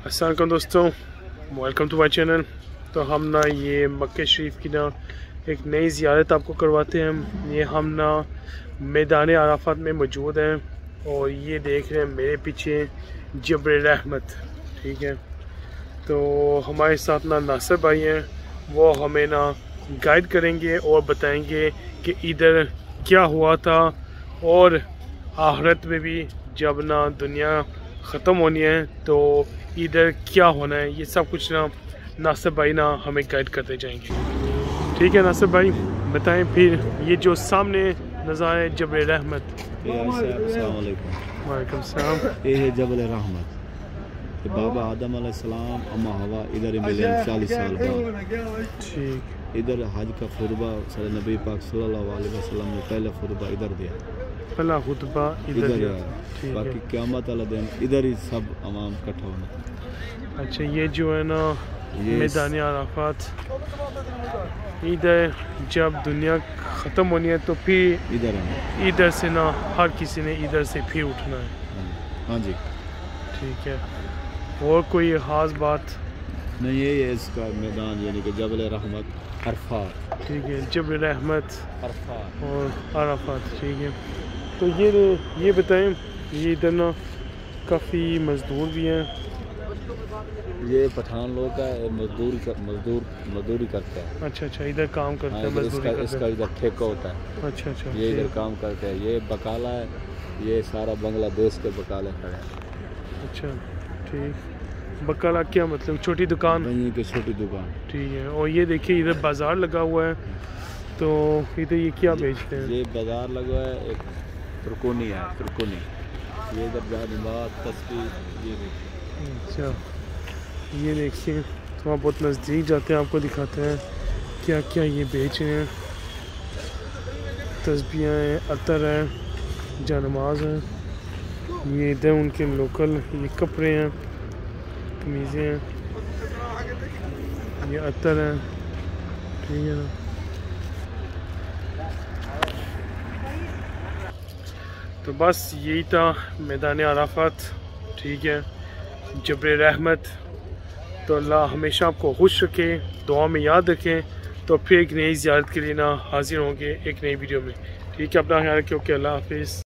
अस्सलामुअलैकुम दोस्तों, welcome to my channel. तो हम ना ये मक्का शरीफ की ना एक नई ज़ियारत आपको करवाते हैं। ये हम ना मैदान-ए-आराफत में मौजूद हैं और ये देख रहे हैं मेरे पीछे जबर रहमत। ठीक है, तो हमारे साथ ना नासिर भाई हैं, वो हमें ना गाइड करेंगे और बताएंगे कि इधर क्या हुआ था और आखिरत में भी जब ना दुनिया ख़त्म होनी है तो इधर क्या होना है, ये सब कुछ ना नासिर भाई ना हमें गाइड करते जाएंगे। ठीक है नासिर भाई, बताएं फिर ये जो सामने नज़ारा है जबर रहमत। वालेकुम सलाम। ये है जबल रहमत। बाबा आदम अलैहिस्सलाम अम्मा हवा इधर मिले 40 साल बाद। ठीक, इधर हज का खुतबा नबी पाक सल्लल्लाहु अलैहि वसल्लम ने पहला खुतबा इधर दिया, पहला खुतबा इधर है। बाकी क़यामत वाला दिन इधर ही सब अवाम इकट्ठा होना। अच्छा, ये जो है ना मैदान-ए-आराफत, इधर जब दुनिया ख़त्म होनी है तो फिर इधर है, इधर से ना हर किसी ने इधर से फिर उठना है। हाँ जी, ठीक है। और कोई ख़ास बात नहीं, ये है इसका मैदान, यानी कि जबल रहमत अरफात। ठीक है, जबर रहमत अरफात और अराफत। ठीक है, तो ये बताएं, ये इधर ना काफ़ी मज़दूर भी हैं। ये पठान लोग का मजदूरी करते हैं। अच्छा अच्छा, इधर काम करते हैं, मजदूरी करते हैं। इसका इधर ठेका होता है। अच्छा अच्छा, ये इधर काम करते हैं। ये बकाला है, ये सारा बांग्लादेश के बकाले खड़े हैं। अच्छा ठीक, बकाला क्या मतलब? छोटी दुकान? वहीं की छोटी दुकान। ठीक है। और ये देखिए इधर बाज़ार लगा हुआ है, तो इधर ये क्या बेचते हैं? ये बाज़ार लगा है, एक तुर्कोनी है, तुर्कोनी। ये इधर जानिबात तस्वीर, ये देखिए। अच्छा, ये देखिए, तो आप बहुत नज़दीक जाते हैं, आपको दिखाते हैं क्या क्या ये बेच रहे हैं। तस्बीहें हैं, अतर है, जानमाज है। ये इधर उनके लोकल ये कपड़े हैं, कमीज़ें हैं, ये अतर है। ठीक है ना। तो बस यही था मैदान-ए-आराफत। ठीक है, जबर रहमत। तो अल्लाह हमेशा आपको खुश रखे, दुआ में याद रखें। तो फिर एक नई ज़ियारत के लिए ना हाजिर होंगे एक नई वीडियो में। ठीक है, अपना ख्याल रखिए। ओके, अल्लाह हाफिज़।